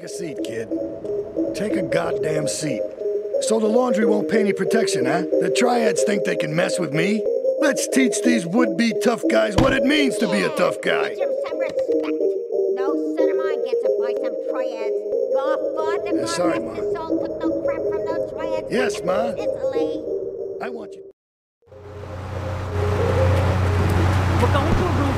Take a seat, kid. Take a goddamn seat. So the laundry won't pay any protection, huh? The triads think they can mess with me? Let's teach these would-be tough guys what it means to be a tough guy. Teach him some respect. No son of mine gets it by some triads. Your father, sorry, God Ma. rest his soul, took no crap from those triads. Yes, Ma. Sicily. I want you. We're going to a room.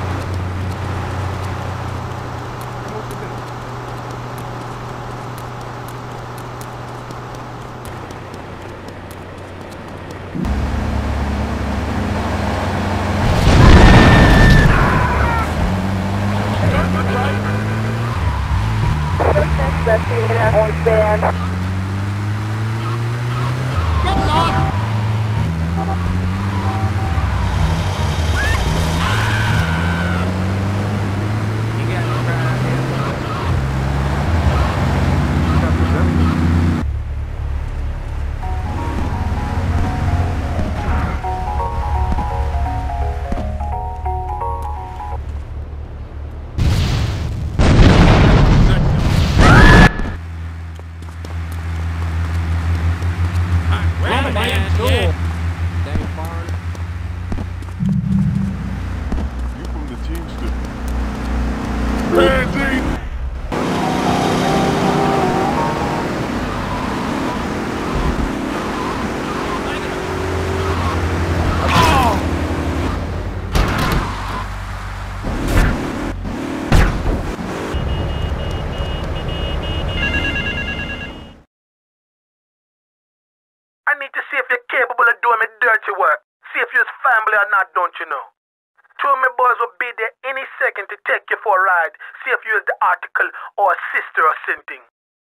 I need to see if you're capable of doing me dirty work. See if you're family or not, don't you know? Two of my boys will be there any second to take you for a ride. See if you're the article or a sister or something.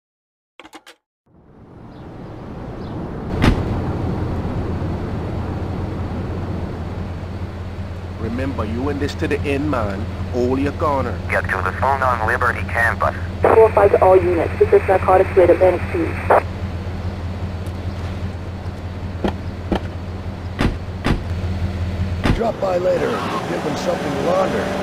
Remember, you in this to the end, man. All you're gonna Get to the phone on Liberty campus. 4-5 to all units. This is narcotics with Atlantic Street. Drop by later and give them something to launder.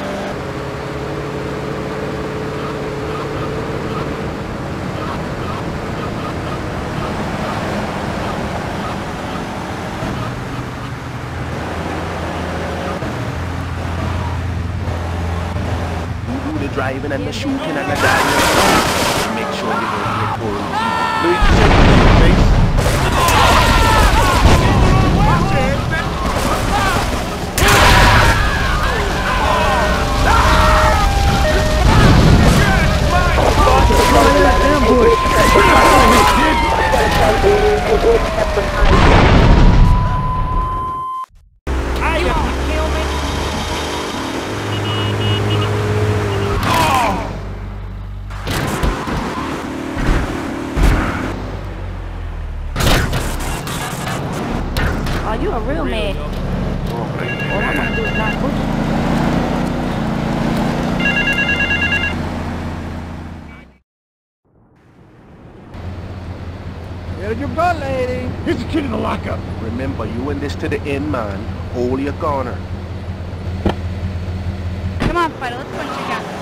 You do the driving and the shooting and the diving. Make sure you don't get pulled. Louis, check the face. Oh, you a real man. All I'm gonna do is not push you. Where you go, lady? Here's the kid in the lockup. Remember, you in this to the end, man. All you're gonna. Come on, Fido, let's go and check out.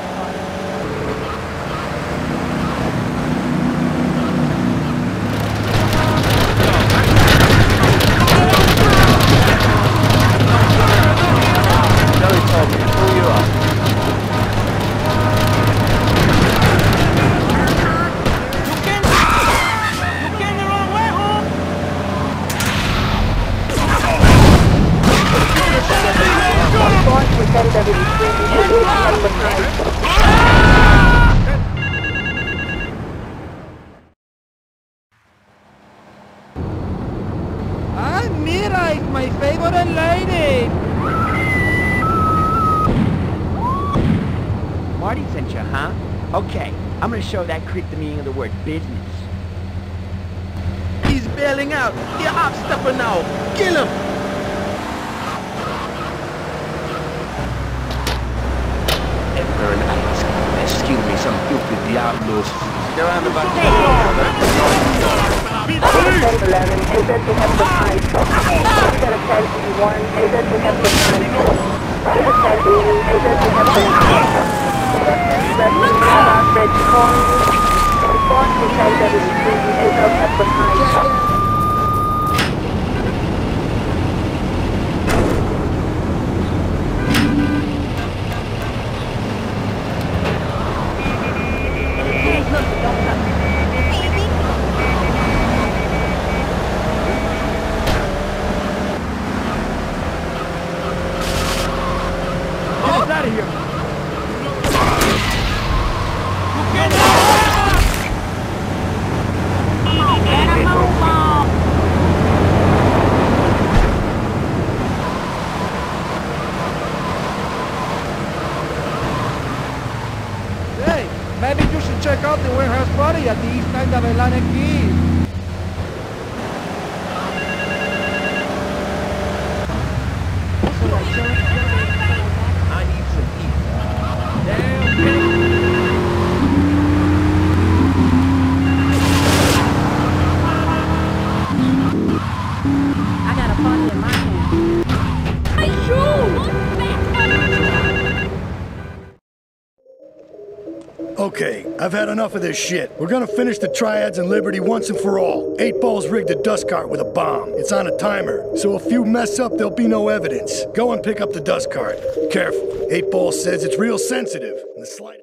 Joey told me to pull you up. Mira, it's my favorite lady. Marty sent you, huh? Okay, I'm gonna show that creep the meaning of the word business. He's bailing out. You're off stopper now. Kill him. Emperor and Ice. Excuse me, some stupid diablos. They're on the back. 11, is that to have the height? Is that a 10-1? Is that to have the height? Is that 10-80? Is that to have the height? Is that 10-11? Is that to have the height? boss decided that it was going to take out at the time. Maybe you should check out the warehouse party at the east end of Atlantic Quay. I need some heat. Damn. I got a party in my hand. Hey, shoot! Okay, I've had enough of this shit. We're gonna finish the Triads and Liberty once and for all. 8 Ball's rigged a dust cart with a bomb. It's on a timer, so if you mess up, there'll be no evidence. Go and pick up the dust cart. Careful. 8 Ball says it's real sensitive. And the slight...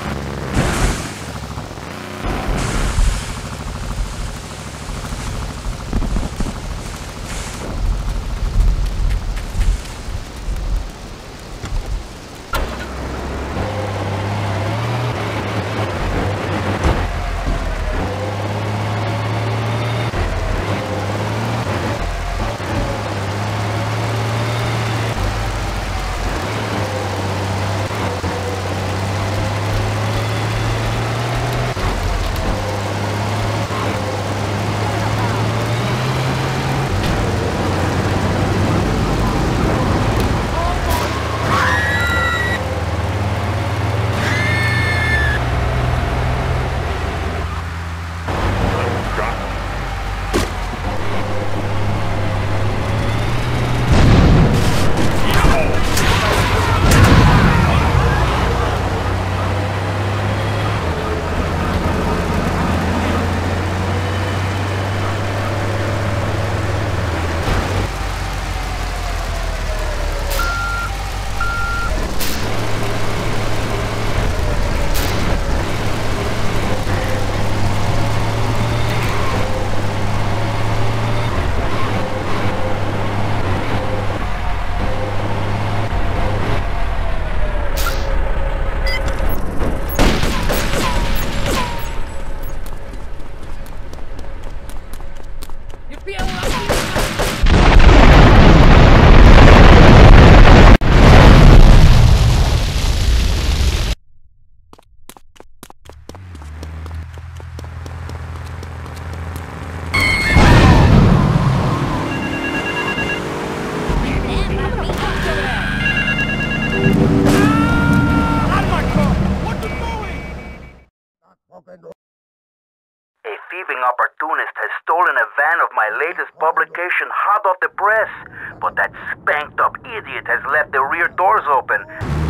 A thieving opportunist has stolen a van of my latest publication hot off the press, but that spanked up idiot has left the rear doors open.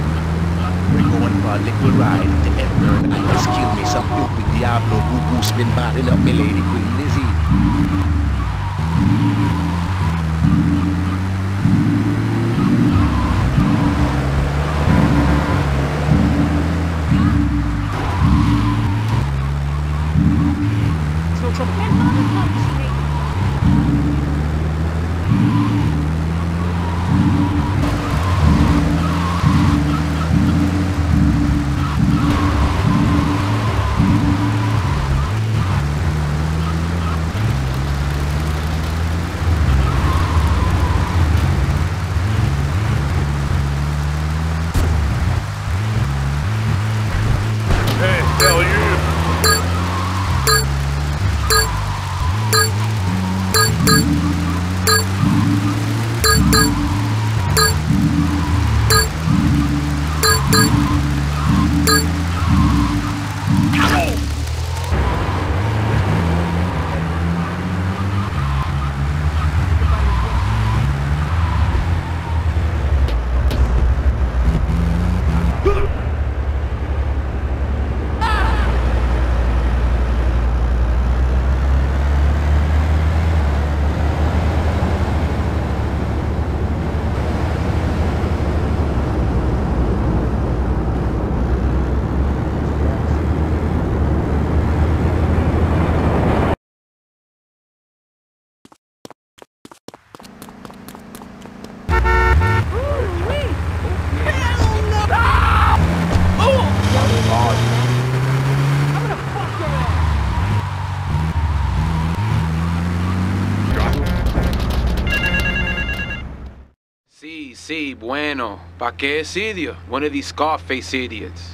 We're going for a little ride to Edinburgh. I must kill me some stupid Diablo who's been batting up my lady Queen Lizzie. sí, bueno. ¿Pa' qué es idiot? One of these Scarface idiots.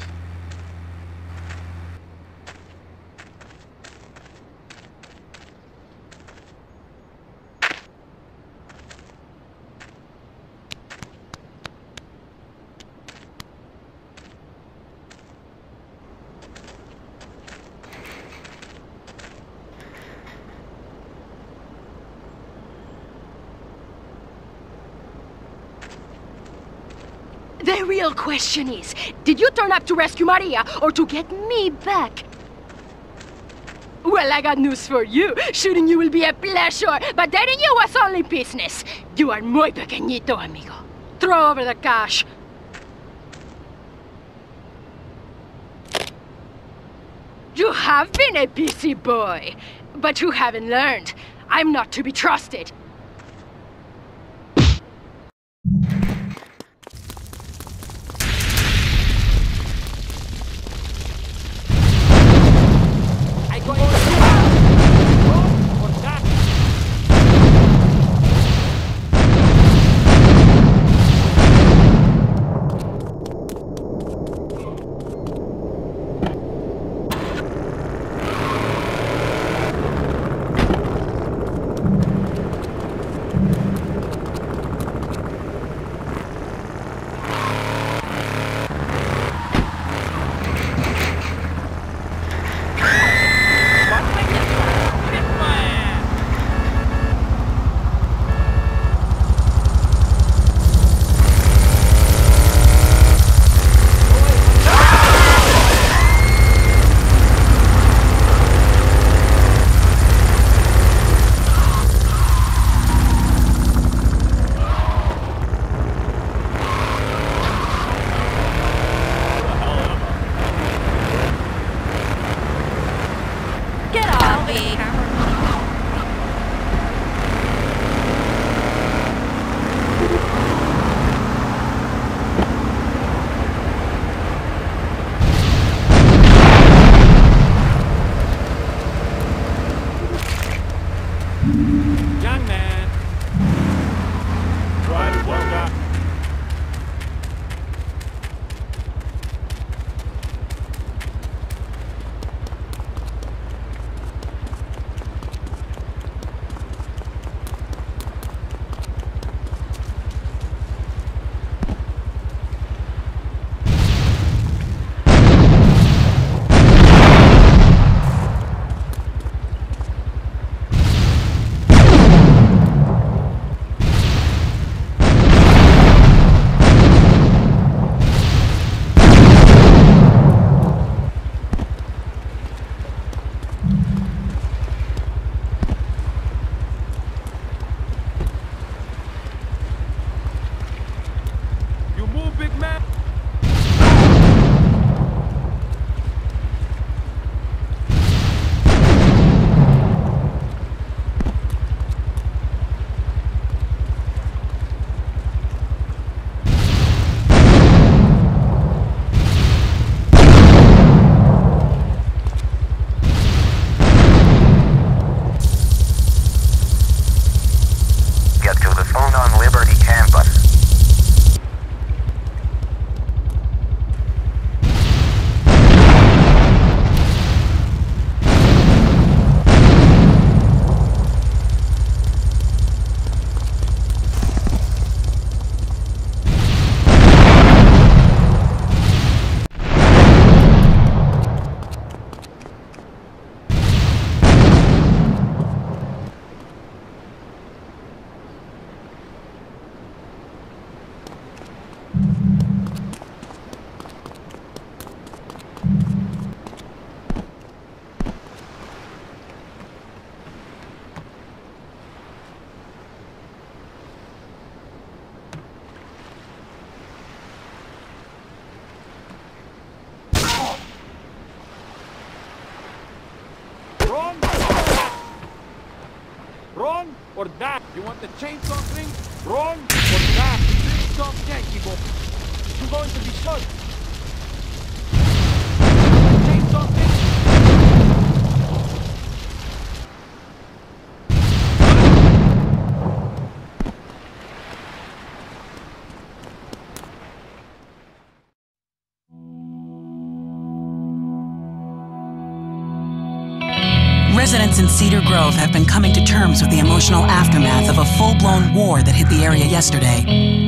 The real question is, did you turn up to rescue Maria or to get me back? Well, I got news for you. Shooting you will be a pleasure, but dating you was only business. You are muy pequeñito, amigo. Throw over the cash. You have been a busy boy, but you haven't learned. I'm not to be trusted. Wrong or that? You want the chainsaw thing? Wrong or that? Chainsaw Yankee Bob. You're going to be shot. Chainsaw thing? Residents in Cedar Grove have been coming to terms with the emotional aftermath of a full-blown war that hit the area yesterday.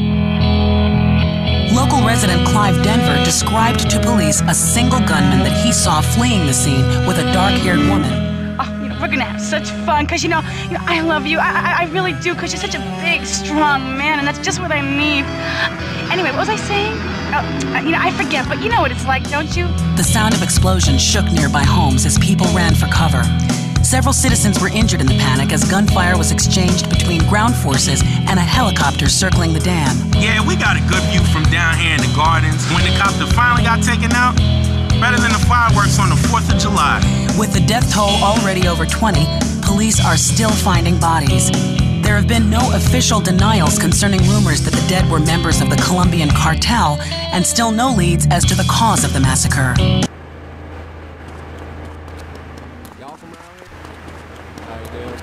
Local resident Clive Denver described to police a single gunman that he saw fleeing the scene with a dark-haired woman. We're gonna have such fun, cause you know, I love you. I really do, cause you're such a big, strong man, and that's just what I need. Anyway, what was I saying? I forget, but you know what it's like, don't you? The sound of explosions shook nearby homes as people ran for cover. Several citizens were injured in the panic as gunfire was exchanged between ground forces and a helicopter circling the dam. Yeah, we got a good view from down here in the gardens. When the copter finally got taken out, better than the fireworks on the 4th of July. With the death toll already over 20, police are still finding bodies. There have been no official denials concerning rumors that the dead were members of the Colombian cartel, and still no leads as to the cause of the massacre. Y'all from around here? How you doing?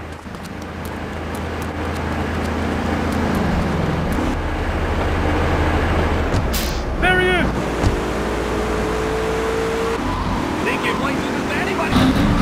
There he is! Think your place isn't to anybody?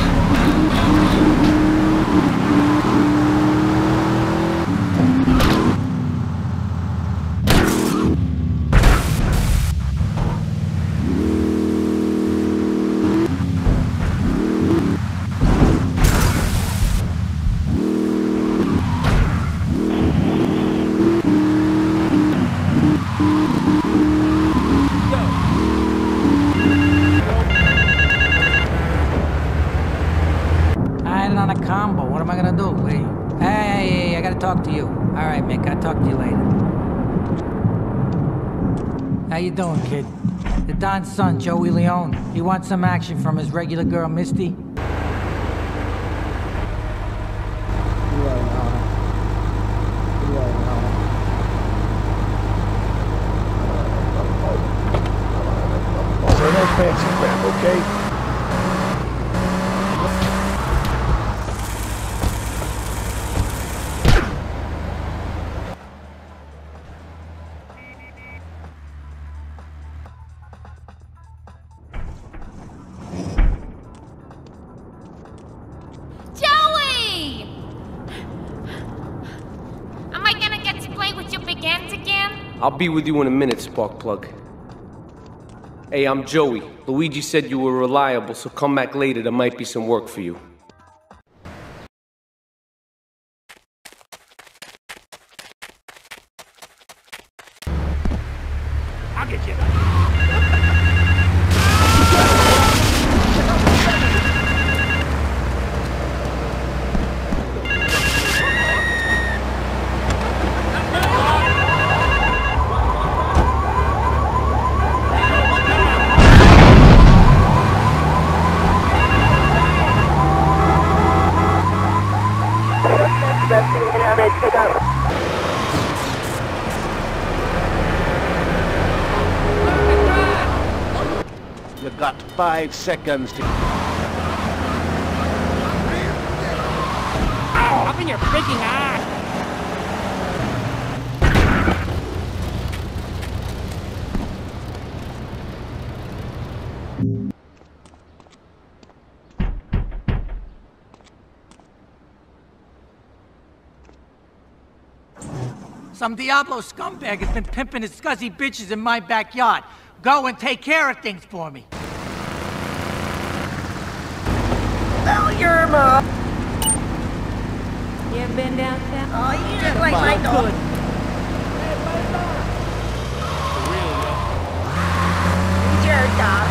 What am I gonna do? Hey, I gotta talk to you. All right, Mick, I'll talk to you later. How you doing, kid? The Don's son, Joey Leone. He wants some action from his regular girl, Misty. So no fancy crap, okay? I'll be with you in a minute, Sparkplug. Hey, I'm Joey. Luigi said you were reliable, so come back later. There might be some work for you. I'll get you. You got 5 seconds to... Ow! Up in your freaking eye! Some Diablo scumbag has been pimping his scuzzy bitches in my backyard. Go and take care of things for me. Tell your mom. You ever been down south? Oh, you look like my dog. He's your dog.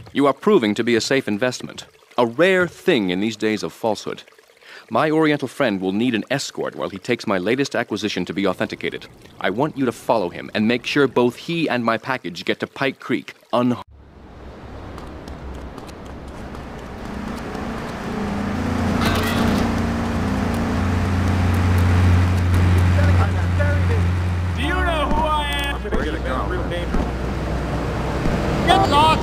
You are proving to be a safe investment. A rare thing in these days of falsehood. My Oriental friend will need an escort while he takes my latest acquisition to be authenticated. I want you to follow him and make sure both he and my package get to Pike Creek unharmed. Do you know who I am? We're gonna go. Real dangerous. Get lost!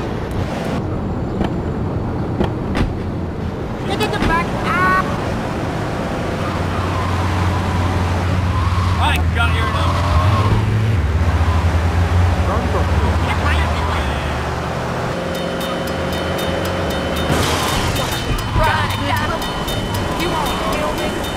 Get in the back! Ah! I got your number. You won't kill me.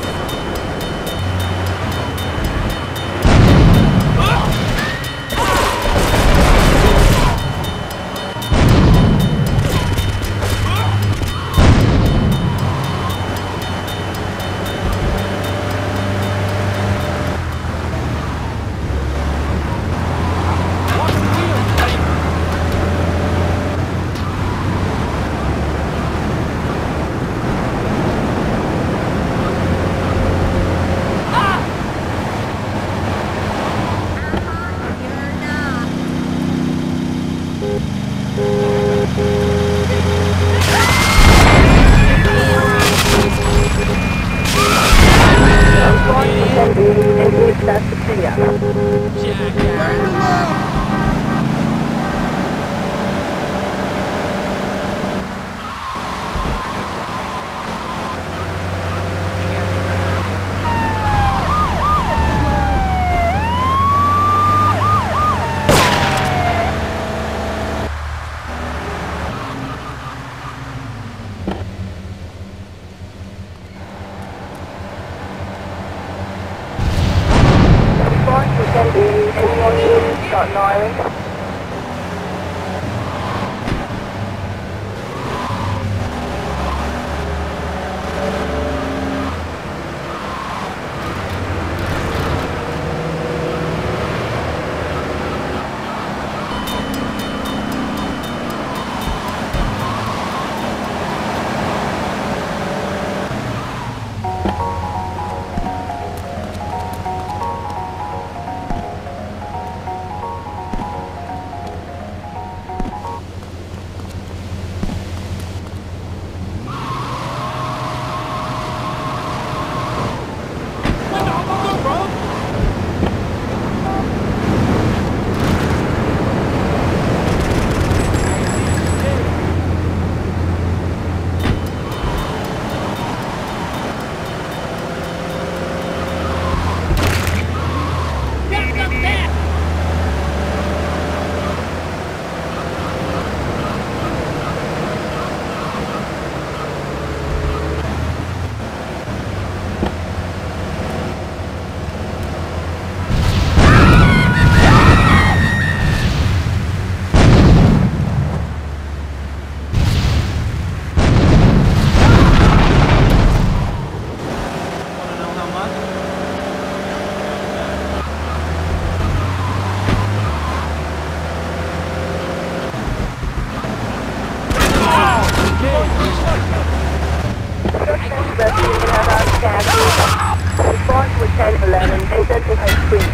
Response was 1011, Central High Street.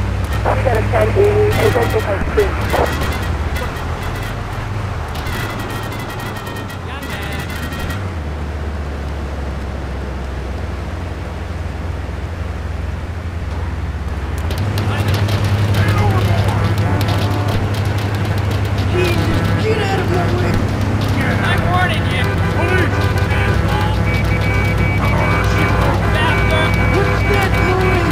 We got a 1080, Central High Street. Get out of my way! I'm warning you! Police! What's that noise?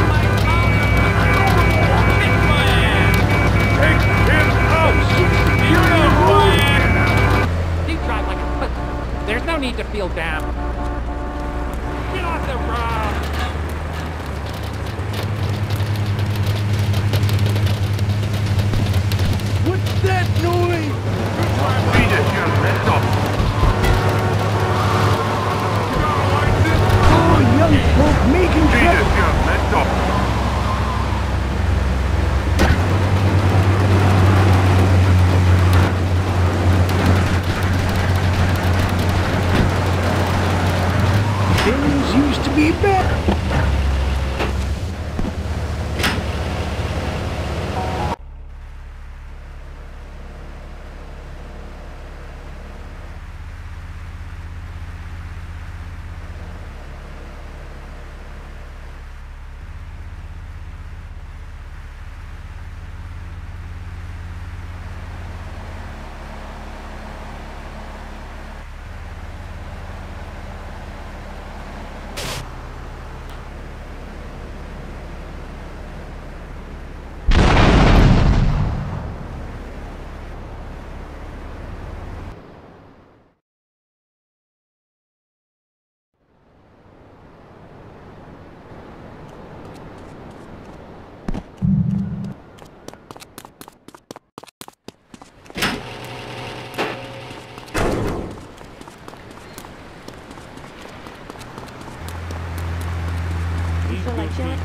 Take him out! You know who I am! You drive like a pussy. There's no need to feel down. Get off the road! What's that noise? Beat it, you messed up. Oh, young folk making trouble. Beat it, you messed up. chilling.